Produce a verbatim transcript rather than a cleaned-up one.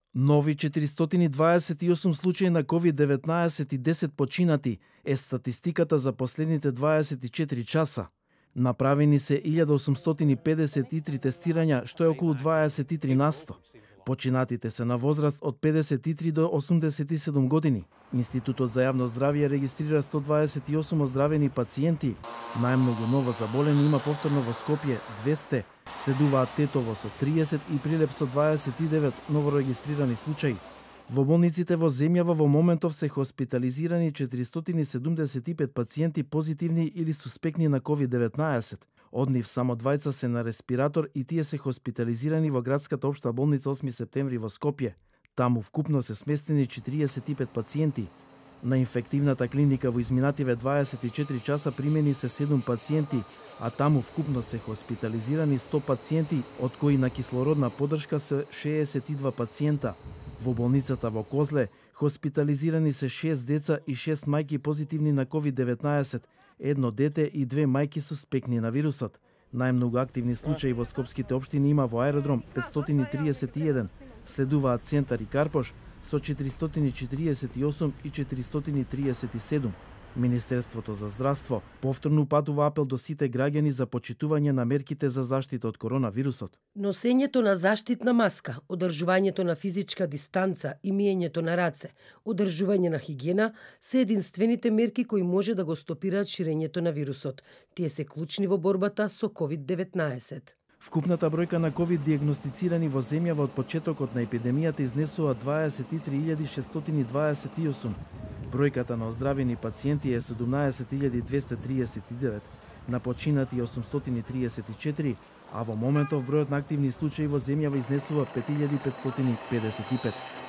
Нови четиристотини дваесет и осум случаи на ковид деветнаесет и десет починати е статистиката за последните дваесет и четири часа. Направени се илјада осумстотини педесет и три тестирања, што е околу дваесет и три на сто. Починатите се на возраст од педесет и три до осумдесет и седум години. Институтот за јавно здравје регистрира сто дваесет и осум оздравени пациенти. Најмногу ново заболени има повторно во Скопје двесте, следуваат Тетово со триесет и Прилеп со дваесет и девет новорегистрирани случаи. Во болниците во земјава во моментов се хоспитализирани четиристотини седумдесет и пет пациенти позитивни или суспектни на ковид деветнаесет. Од нив само двајца се на респиратор и тие се хоспитализирани во градската општа болница осми септември во Скопје. Таму вкупно се сместени четириесет и пет пациенти. На инфективната клиника во изминативе дваесет и четири часа примени се седум пациенти, а таму вкупно се хоспитализирани сто пациенти, од кои на кислородна подршка се шеесет и два пациента. Во болницата во Козле хоспитализирани се шест деца и шест мајки позитивни на ковид деветнаесет, едно дете и две мајки суспектни на вирусот. Најмногу активни случаи во скопските општини има во аеродром петстотини триесет и еден, следуваат Центар и Карпош со четиристотини четириесет и осум и четиристотини триесет и седум. Министерството за здравство повторно упатува апел до сите граѓани за почитување на мерките за заштита од коронавирусот. Носењето на заштитна маска, одржувањето на физичка дистанца и миењето на раце, одржување на хигиена се единствените мерки кои може да го стопираат ширењето на вирусот. Тие се клучни во борбата со ковид деветнаесет. Вкупната бројка на ковид диагностицирани во земјава од почетокот на епидемијата изнесува дваесет и три илјади шестстотини дваесет и осум. Бројката на оздравени пациенти е седумнаесет илјади двесте триесет и девет, на починати осумстотини триесет и четири, а во моментов бројот на активни случаи во земјава изнесува пет илјади петстотини педесет и пет.